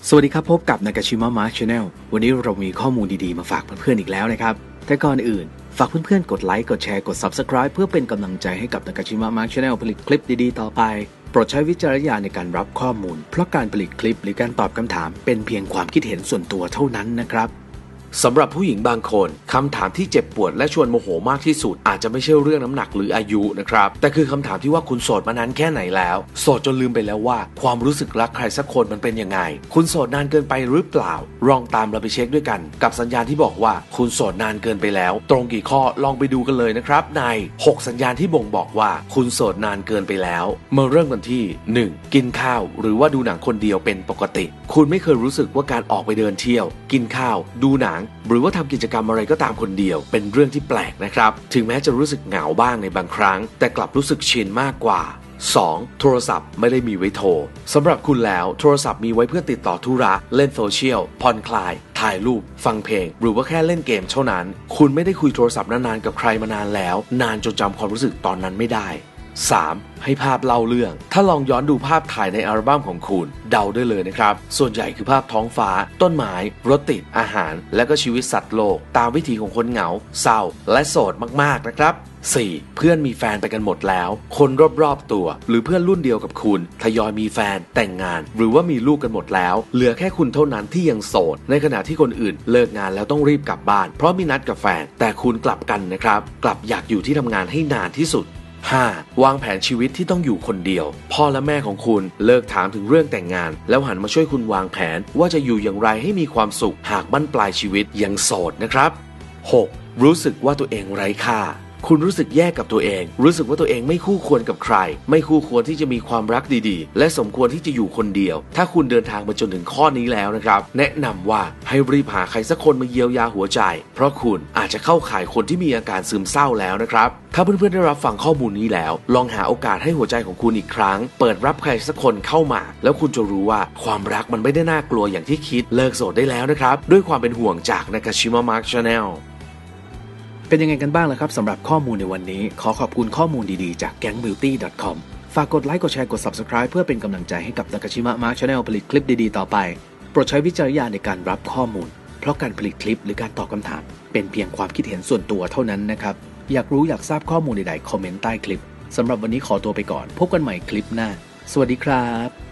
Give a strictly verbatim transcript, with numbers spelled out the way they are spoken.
สวัสดีครับพบกับ Nakashima Mark Channel วันนี้เรามีข้อมูลดีๆมาฝากเพื่อนๆอีกแล้วนะครับแต่ก่อนอื่นฝากเพื่อนๆกดไลค์กดแชร์กด Subscribe เพื่อเป็นกำลังใจให้กับ Nakashima Mark Channel ผลิตคลิปดีๆต่อไปโปรดใช้วิจารณญาณในการรับข้อมูลเพราะการผลิตคลิปหรือการตอบคำถามเป็นเพียงความคิดเห็นส่วนตัวเท่านั้นนะครับสำหรับผู้หญิงบางคนคำถามที่เจ็บปวดและชวนโมโหมากที่สุดอาจจะไม่ใช่เรื่องน้ำหนักหรืออายุนะครับแต่คือคำถามที่ว่าคุณโสดมานานแค่ไหนแล้วโสดจนลืมไปแล้วว่าความรู้สึกรักใครสักคนมันเป็นยังไงคุณโสดนานเกินไปหรือเปล่าลองตามเราไปเช็คด้วยกันกับสัญญาณที่บอกว่าคุณโสดนานเกินไปแล้วตรงกี่ข้อลองไปดูกันเลยนะครับในหกสัญญาณที่บ่งบอกว่าคุณโสดนานเกินไปแล้วมาเริ่มกันที่หนึ่งกินข้าวหรือว่าดูหนังคนเดียวเป็นปกติคุณไม่เคยรู้สึกว่าการออกไปเดินเที่ยวกินข้าวดูหนังหรือว่าทำกิจกรรมอะไรก็ตามคนเดียวเป็นเรื่องที่แปลกนะครับถึงแม้จะรู้สึกเหงาบ้างในบางครั้งแต่กลับรู้สึกชินมากกว่าสองโทรศัพท์ไม่ได้มีไว้โทรสำหรับคุณแล้วโทรศัพท์มีไว้เพื่อติดต่อธุระเล่นโซเชียลผ่อนคลายถ่ายรูปฟังเพลงหรือว่าแค่เล่นเกมเท่านั้นคุณไม่ได้คุยโทรศัพท์นานๆกับใครมานานแล้วนานจนจำความรู้สึกตอนนั้นไม่ได้สามให้ภาพเล่าเรื่องถ้าลองย้อนดูภาพถ่ายในอัลบั้มของคุณเดาได้เลยนะครับส่วนใหญ่คือภาพท้องฟ้าต้นไม้รถติดอาหารและก็ชีวิตสัตว์โลกตามวิถีของคนเหงาเศร้าและโสดมากๆนะครับสี่เพื่อนมีแฟนไปกันหมดแล้วคนรอบๆตัวหรือเพื่อนรุ่นเดียวกับคุณทยอยมีแฟนแต่งงานหรือว่ามีลูกกันหมดแล้วเหลือแค่คุณเท่านั้นที่ยังโสดในขณะที่คนอื่นเลิกงานแล้วต้องรีบกลับบ้านเพราะมีนัดกับแฟนแต่คุณกลับกันนะครับกลับอยากอยู่ที่ทำงานให้นานที่สุดห้าวางแผนชีวิตที่ต้องอยู่คนเดียวพ่อและแม่ของคุณเลิกถามถึงเรื่องแต่งงานแล้วหันมาช่วยคุณวางแผนว่าจะอยู่อย่างไรให้มีความสุขหากบั้นปลายชีวิตยังโสดนะครับหกรู้สึกว่าตัวเองไร้ค่าคุณรู้สึกแย่กับตัวเองรู้สึกว่าตัวเองไม่คู่ควรกับใครไม่คู่ควรที่จะมีความรักดีๆและสมควรที่จะอยู่คนเดียวถ้าคุณเดินทางมาจนถึงข้อนี้แล้วนะครับแนะนำว่าให้รีบหาใครสักคนมาเยียวยาหัวใจเพราะคุณอาจจะเข้าข่ายคนที่มีอาการซึมเศร้าแล้วนะครับถ้าเพื่อนๆได้รับฟังข้อมูลนี้แล้วลองหาโอกาสให้หัวใจของคุณอีกครั้งเปิดรับใครสักคนเข้ามาแล้วคุณจะรู้ว่าความรักมันไม่ได้น่ากลัวอย่างที่คิดเลิกโสดได้แล้วนะครับด้วยความเป็นห่วงจาก Nakashima Mark Channel เป็นยังไงกันบ้างล่ะครับสำหรับข้อมูลในวันนี้ขอขอบคุณข้อมูลดีๆจาก แก๊งบิวตี้ ดอท คอม ฝากกดไลค์กดแชร์กด Subscribe เพื่อเป็นกำลังใจให้กับ Nakashima Mark Channel ผลิตคลิปดีๆต่อไปโปรดใช้วิจารณญาณในการรับข้อมูลเพราะการผลิตคลิปหรือการตอบคำถามเป็นเพียงความคิดเห็นส่วนตัวเท่านั้นนะครับอยากรู้อยากทราบข้อมูลใดๆคอมเมนต์ใต้คลิปสำหรับวันนี้ขอตัวไปก่อนพบกันใหม่คลิปหน้าสวัสดีครับ